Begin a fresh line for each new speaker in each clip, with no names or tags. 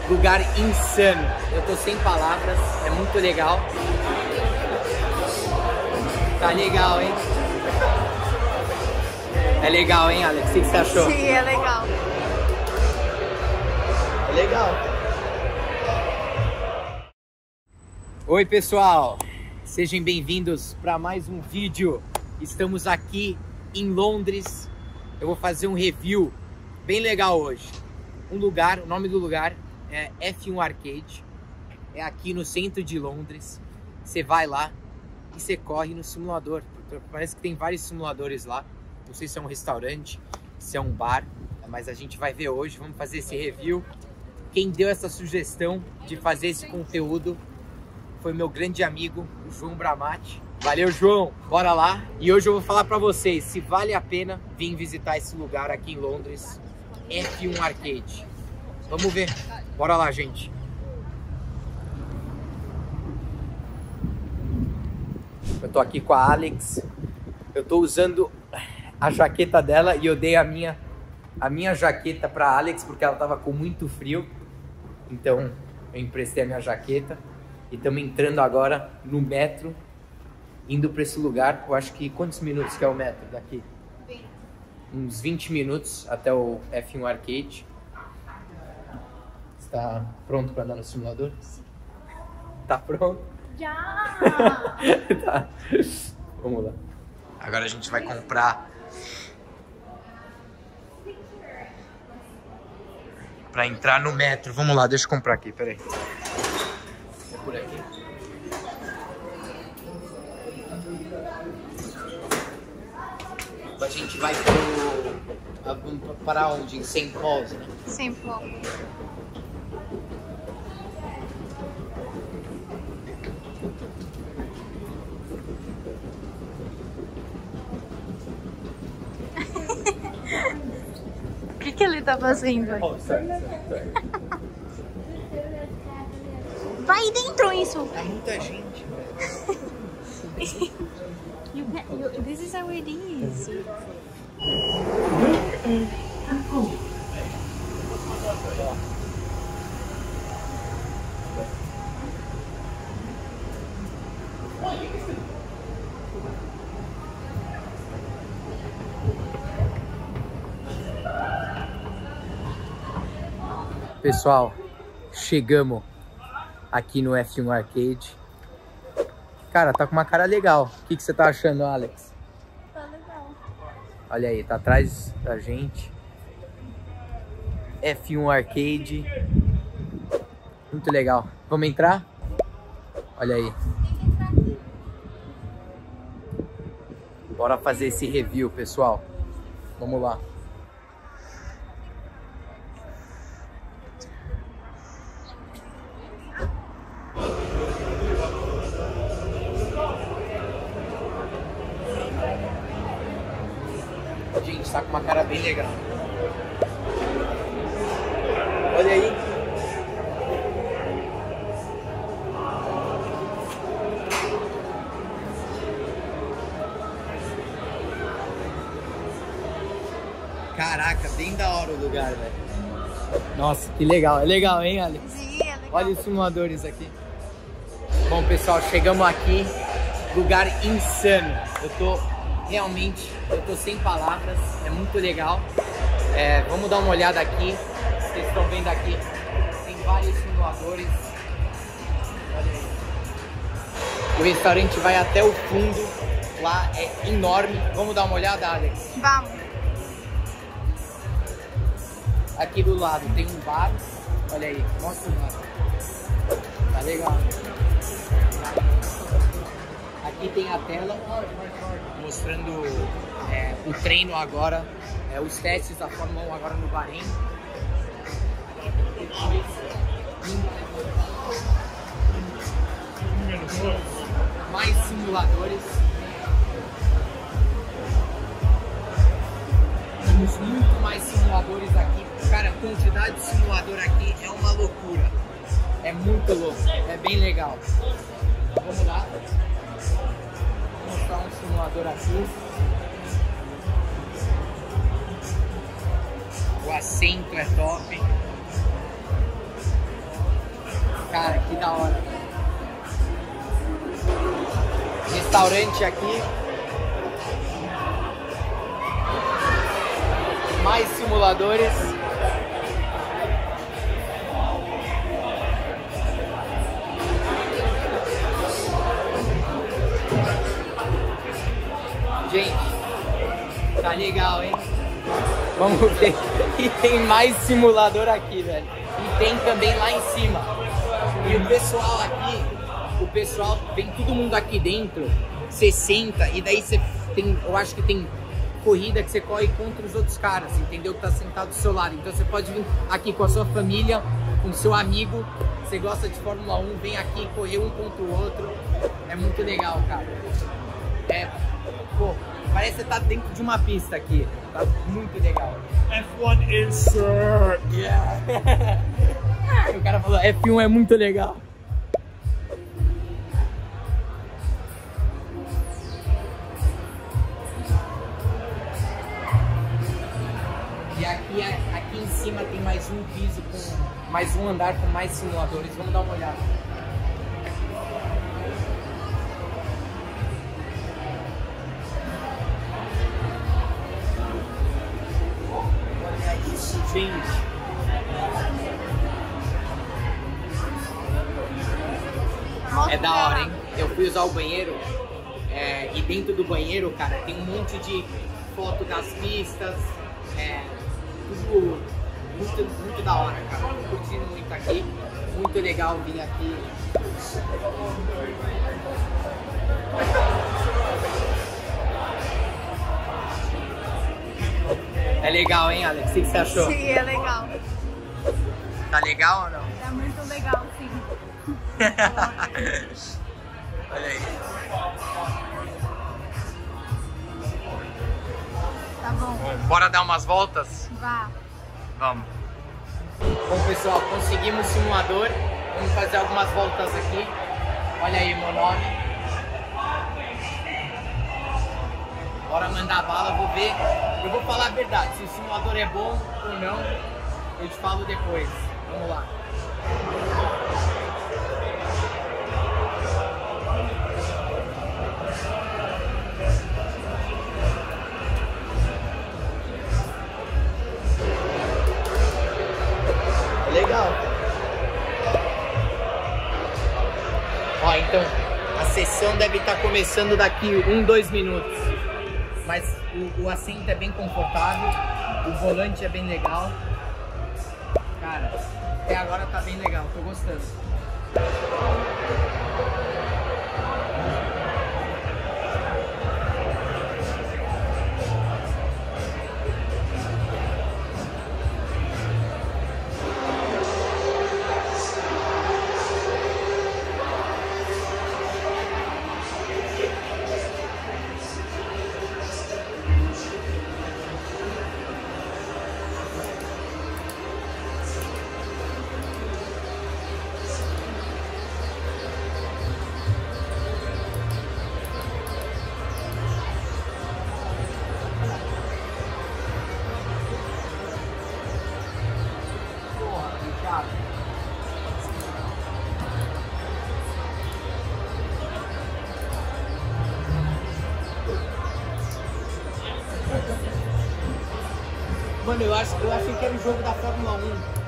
Lugar insano. Eu tô sem palavras, é muito legal. Tá legal, hein? É legal, hein, Alex? O que você achou?
Sim, é legal.
É legal. Oi, pessoal. Sejam bem-vindos para mais um vídeo. Estamos aqui em Londres. Eu vou fazer um review bem legal hoje. O nome do lugar é F1 Arcade. É aqui no centro de Londres. Você vai lá e você corre no simulador. Parece que tem vários simuladores lá. Não sei se é um restaurante, se é um bar, mas a gente vai ver hoje. Vamos fazer esse review. Quem deu essa sugestão de fazer esse conteúdo foi meu grande amigo, o João Bramati. Valeu, João! Bora lá! E hoje eu vou falar pra vocês se vale a pena vir visitar esse lugar aqui em Londres, F1 Arcade. Vamos ver. Bora lá, gente. Eu tô aqui com a Alex. Eu tô usando a jaqueta dela e eu dei a minha jaqueta pra Alex porque ela tava com muito frio. Então eu emprestei a minha jaqueta. E estamos entrando agora no metro, indo para esse lugar. Eu acho que quantos minutos que é o metro daqui? 20. Uns 20 minutos até o F1 Arcade. Está pronto para andar no simulador? Sim. Tá pronto?
Já!
Tá. Vamos lá. Agora a gente vai comprar para entrar no metro. Vamos lá, deixa eu comprar aqui, peraí. É por aqui. A gente vai para onde? Em St. Paul's, né?
St. Paul. O que ele tá fazendo?
Oh, sorry.
Vai dentro isso!
Tá muita gente, velho.
This is how it is.
Pessoal, chegamos aqui no F1 Arcade. Cara, tá com uma cara legal. O que você tá achando, Alex?
Tá legal.
Olha aí, tá atrás da gente. F1 Arcade. Muito legal. Vamos entrar? Olha aí. Bora fazer esse review, pessoal. Vamos lá. Gente, tá com uma cara bem legal. Olha aí. Caraca, bem da hora o lugar, velho. Nossa, que legal. É legal, hein, Alex?
Sim, é legal.
Olha os simuladores aqui. Bom, pessoal, chegamos aqui. Lugar insano. Eu tô sem palavras. É muito legal. Vamos dar uma olhada aqui. Vocês estão vendo aqui. Tem vários simuladores. Olha aí. O restaurante vai até o fundo. Lá é enorme. Vamos dar uma olhada, Alex?
Vamos.
Aqui do lado tem um bar. Olha aí, mostra o bar. Tá legal. Aqui tem a tela mostrando o treino agora, os testes da Fórmula 1 agora no Bahrein. Mais simuladores. Temos muito mais simuladores aqui. Cara, a quantidade de simulador aqui é uma loucura. É muito louco, é bem legal. Vamos lá. Vou mostrar um simulador aqui. O assento é top. da hora. Restaurante aqui. Mais simuladores. Gente, tá legal, hein? Vamos ver. E tem mais simulador aqui, velho. E tem também lá em cima. E o pessoal aqui, vem todo mundo aqui dentro, você senta e daí você tem, eu acho que tem corrida que você corre contra os outros caras, entendeu? Que tá sentado do seu lado. Então você pode vir aqui com a sua família, com o seu amigo, você gosta de Fórmula 1, vem aqui correr um contra o outro. É muito legal, cara. Pô, parece que você tá dentro de uma pista aqui. Tá muito legal.
F1 insert!
Yeah. O cara falou, F1 é muito legal. E aqui em cima tem mais um piso, mais um andar com mais simuladores. Vamos dar uma olhada. Gente. É da hora, hein? Eu fui usar o banheiro e dentro do banheiro, cara, tem um monte de foto das pistas. Tudo muito da hora, cara. Tô curtindo muito aqui. Muito legal vir aqui. É legal, hein, Alex? O que você achou?
Sim, é legal.
Tá legal ou não?
Tá muito legal, sim.
Olha aí.
Tá bom.
Bora dar umas voltas?
Vá.
Vamos. Bom, pessoal, conseguimos o simulador. Vamos fazer algumas voltas aqui. Olha aí meu nome. Bora mandar bala, vou ver. Eu vou falar a verdade, se o simulador é bom ou não, eu te falo depois. Vamos lá. Legal. Ó, então a sessão deve estar começando daqui 2 minutos. Mas o assento é bem confortável, o volante é bem legal. Cara, até agora tá bem legal, tô gostando. Mano, eu achei que era o jogo da Fórmula 1.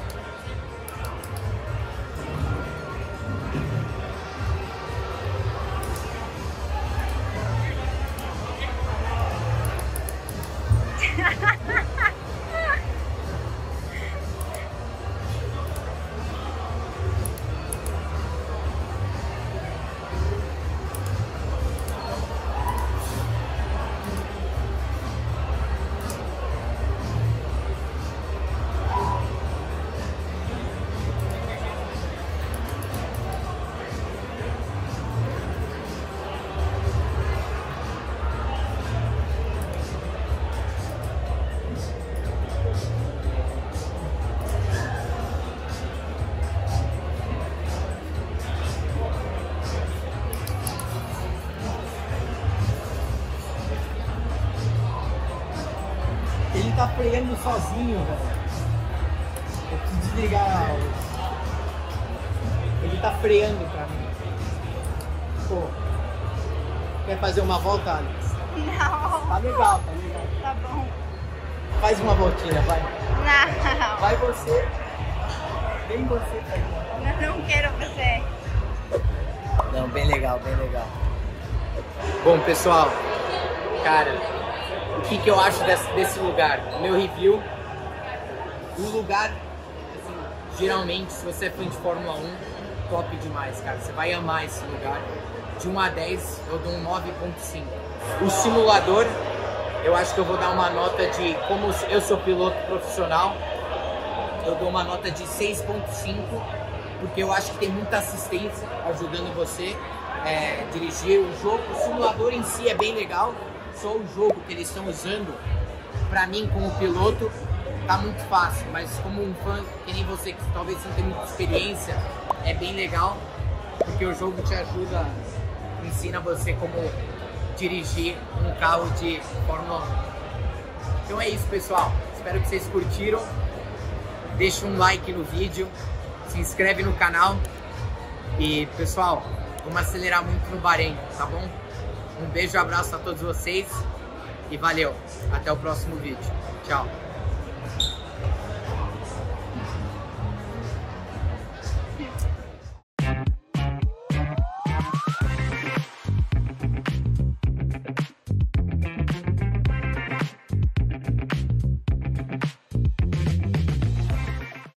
Ele tá freando sozinho, velho. Eu preciso desligar. Ele tá freando pra mim. Pô, quer fazer uma volta, Alex?
Não.
Tá legal, tá legal.
Tá bom.
Faz uma voltinha, vai.
Não.
Vai você. Vem você, pai.
Eu não quero você.
Não, bem legal, bem legal. Bom, pessoal, cara, o que eu acho desse lugar? Meu review, o lugar, assim, geralmente, se você é fã de Fórmula 1, top demais, cara. Você vai amar esse lugar. De 1 a 10, eu dou um 9.5. O simulador, eu acho que eu vou dar uma nota de, como eu sou piloto profissional, eu dou uma nota de 6.5, porque eu acho que tem muita assistência ajudando você dirigir o jogo. O simulador em si é bem legal, só o jogo que eles estão usando, pra mim como piloto, tá muito fácil, mas como um fã que nem você, que talvez não tenha muita experiência, é bem legal, porque o jogo te ajuda, ensina você como dirigir um carro de Fórmula 1. Então é isso, pessoal, espero que vocês curtiram. Deixa um like no vídeo, se inscreve no canal e, pessoal, vamos acelerar muito no Bahrein, tá bom? Um beijo e abraço a todos vocês e valeu! Até o próximo vídeo. Tchau!